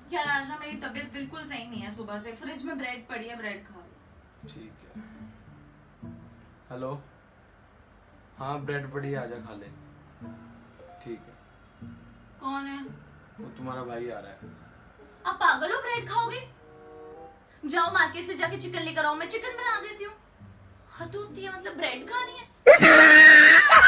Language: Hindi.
यार आज ना मेरी तबीयत बिल्कुल सही नहीं है, सुबह से फ्रिज में ब्रेड पड़ी है, ब्रेड खा लो। ठीक है। हेलो, हाँ ब्रेड पड़ी है, आजा खा ले। ठीक है। कौन है? वो तुम्हारा भाई आ रहा है। आप पागल हो, ब्रेड खाओगे? जाओ मार्केट से जाके चिकन लेकर आओ, मैं चिकन बना देती हूँ। हद होती है, मतलब ब्रेड खानी है।